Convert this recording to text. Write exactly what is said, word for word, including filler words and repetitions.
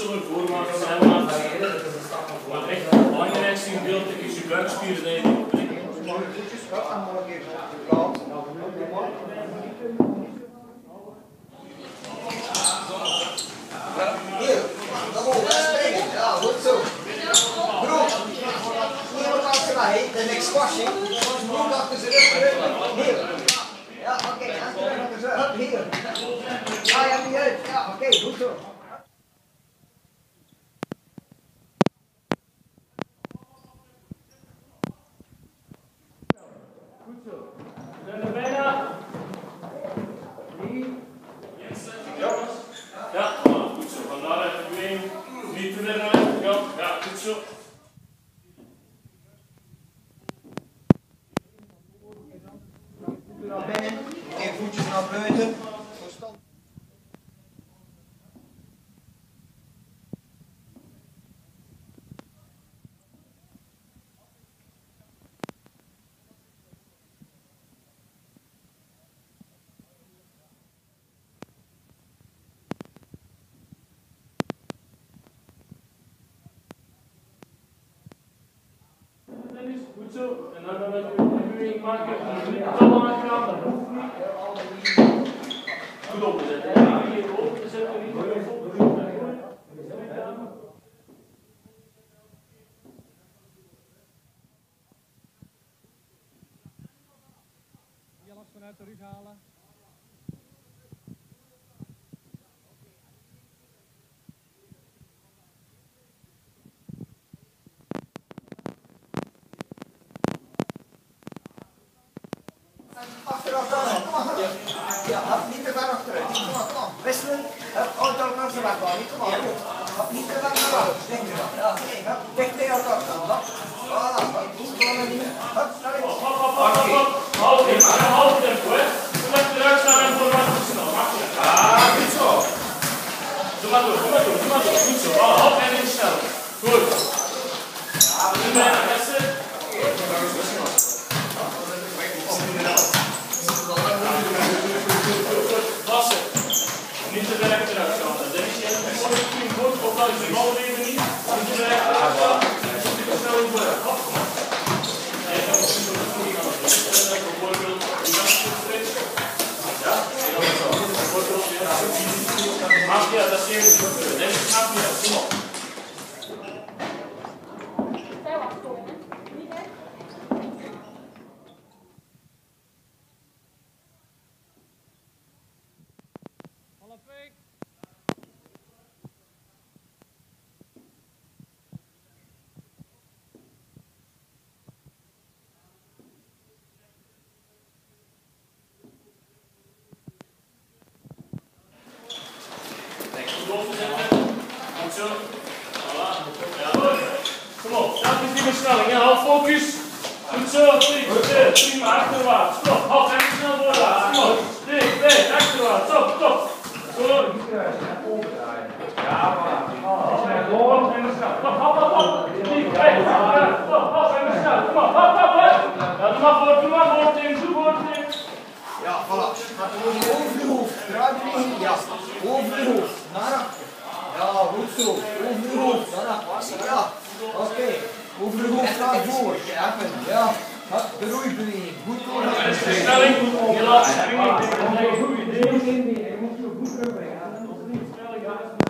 zullen voormaken zijn maar maar echt het belangrijkste gedeelte is je buikspieren die je moet trekken. Hier, dat moet springen. Ja, goed zo. Broek, hier wordt afgeleid, de next squashing. Broek achter zijn rug, hier. Ja, oké, okay. En terug achter zijn rug, hier. Ja, je hebt niet uit. Ja, oké, okay, goed zo. Goed zo. We zijn er bijna. Drie. Ja. Ja, goed zo. Vandaar uit de beweging. Niet te ver naar rechts. Ja, ja, goed zo. Naar binnen, één voetjes naar buiten. Goed zo. En dan gaan we de beweging maken. Als je niet te lang gaat, dan hoeft het niet. Goed opzetten. Hier open te zetten, niet te vol. Alles vanuit de rug halen. Achteraf dan, kom maar. Ja, niet te ver achteruit. Kom maar, kom maar. Wisselen. Oh, dan langs de wegbaan. Niet, kom maar. Niet te ver naar buiten. Denk je dat? Ja, nee. Dicht tegen elkaar staan. Voilà. Goed, gewoon naar die. Hup, naar links. Hop, hop, hop, hop, hop. Half tempo, half tempo, hè. Doe maar eruit staan en voor wat snel. Makkelijk. Ah, goed zo. Doe maar door, doe maar door, doe maar door. Goed zo. Hop en in snel. Goed. Ja, we doen bijna beste. Passen. Niet te ver achteruit gaan. Dan denk je, je wordt goed, of je bal even niet. Niet te ver achteruit gaan. Dan moet je snel in vooruit. Hop. En dan moet je zo goed gaan. Bijvoorbeeld, je gaat goed stretchen. Ja, bijvoorbeeld, je gaat goed. Maak je dat je even goed. Dan snap je dat. Kom op. Half week. Goed zo. Voilà. Ja, goed. Kom op, dat is die versnelling. Ja, hou focus. Goed zo. Drie, prima, achterwaarts. Stop. Hou en snel voorwaarts. Kom op. Drie, twee, achterwaarts. Stop, stop. Zo. Ja, voilà. Hop en snel. Stop, hop, hop, hop. Drie, twee, achterwaarts. Stop, hop en snel. Kom op, hop, hop, hop. Ja, doe maar voor, doe maar voor. Doe voor, Ja, voilà. Gaat gewoon over de hoofd. Draai je niet. Ja, over de hoofd. Naar achter. Ja, goed zo. Over de hoofd. Naar achter. Ja, oké. Okay. Over de hoofd naar voor. Even. Ja. De roeibeweging. Goed door. Versnelling. Je laat springen. Goed idee. Je moet zo goed terugbrengen. Als het niet snel gaat.